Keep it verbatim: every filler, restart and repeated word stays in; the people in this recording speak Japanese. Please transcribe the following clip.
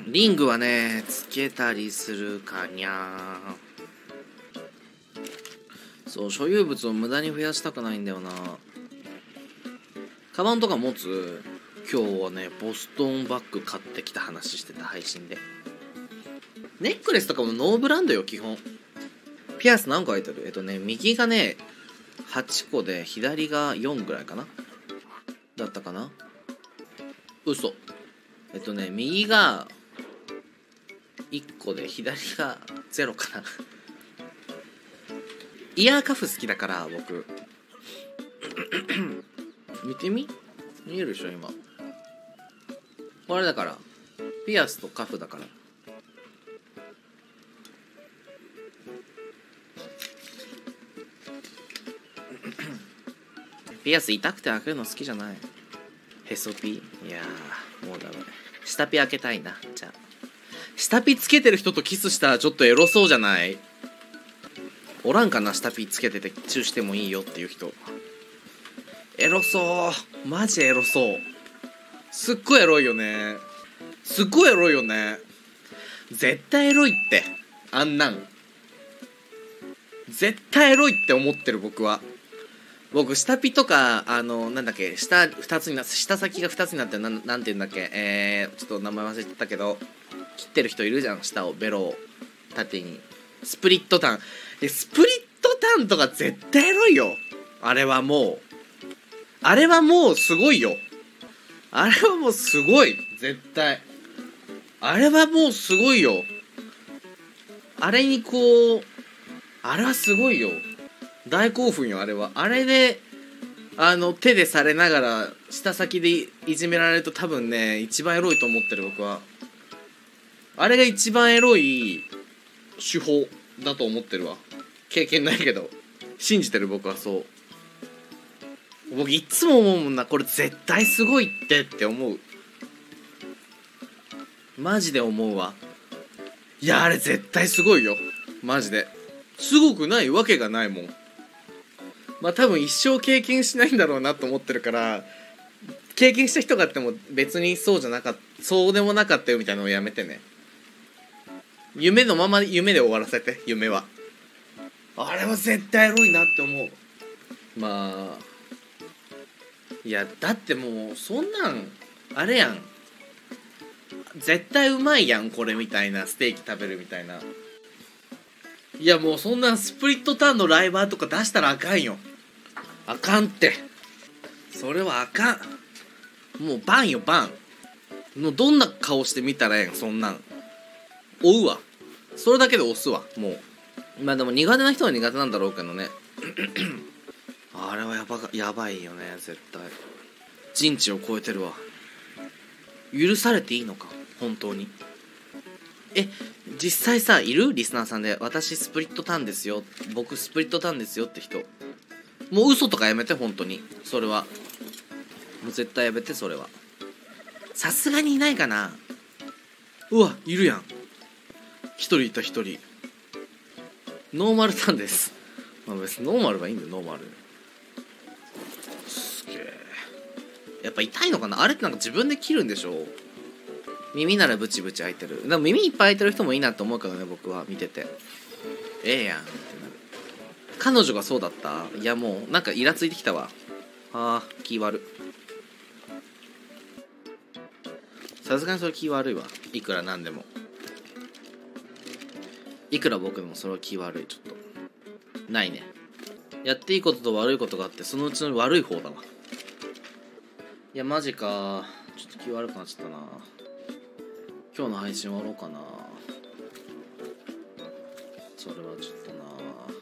リングはねつけたりするかにゃー。そう、所有物を無駄に増やしたくないんだよな。カバンとか持つ？今日はねボストンバッグ買ってきた話してた、配信で。ネックレスとかもノーブランドよ基本。ピアス何個開いてる？えっとね右がねはちこで左がよんぐらいかなだったかな。嘘。えっとね右がいっこで左がゼロかなイヤーカフ好きだから僕見てみ、見えるでしょ今。これだからピアスとカフだから。ピアス痛くて開けるの好きじゃない。へそピ。いやーもうダメ。下ピ開けたいな。じゃあ下ピつけてる人とキスしたらちょっとエロそうじゃない？おらんかな、下ピつけててチューしてもいいよっていう人。エロそう、マジエロそう。すっごいエロいよね。すっごいエロいよね。絶対エロいって、あんなん絶対エロいって思ってる。僕は僕下ピとか、あのなんだっけ、下ふたつになって、下先がふたつになって、なんなんて言うんだっけ、えー、ちょっと名前忘れてたけど、切ってる人いるじゃん、下をベロを縦に。スプリットタンで、スプリットタンとか絶対エロいよ。あれはもうあれはもうすごいよ。あれはもうすごい、絶対あれはもうすごいよ。あれにこう、あれはすごいよ。大興奮よあれは。あれであの手でされながら下先でいじめられると多分ね一番エロいと思ってる僕は。あれが一番エロい手法だと思ってるわ。経験ないけど信じてる僕は。そう、僕いつも思うもんな、これ絶対すごいってって思う。マジで思うわ。いやあれ絶対すごいよマジで。すごくないわけがないもん。まあ多分一生経験しないんだろうなと思ってるから、経験した人があっても別にそうじゃなかった、そうでもなかったよみたいなのをやめてね。夢のまま夢で終わらせて。夢はあれは絶対エロいなって思う。まあいやだってもうそんなんあれやん、絶対うまいやんこれみたいな、ステーキ食べるみたいな。いやもうそんなスプリットターンのライバーとか出したらあかんよ。あかんって、それはあかん。もうバンよバン。もうどんな顔して見たらええん、そんなん追うわ。それだけで押すわもう。まあでも苦手な人は苦手なんだろうけどねあれはやばか、やばいよね絶対。人知を超えてるわ。許されていいのか本当に。え実際さいる？リスナーさんで私スプリットターンですよ、僕スプリットターンですよって人。もう嘘とかやめて本当に。それはもう絶対やめて。それはさすがにいないかな。うわいるやん、一人いた一人。ノーマルターンです。まあ別にノーマルはいいんだよ。ノーマルすげえ。やっぱ痛いのかなあれって。なんか自分で切るんでしょ。耳ならブチブチ開いてる。でも耳いっぱい開いてる人もいいなと思うけどね、僕は見てて。ええやんってなる。彼女がそうだった？いやもうなんかイラついてきたわ。あー気悪。さすがにそれ気悪いわ。いくらなんでも、いくら僕でもそれは気悪い。ちょっとないね。やっていいことと悪いことがあって、そのうちの悪い方だわ。いやマジか、ちょっと気悪くなっちゃったな。今日の配信終わろうかな。それはちょっとな。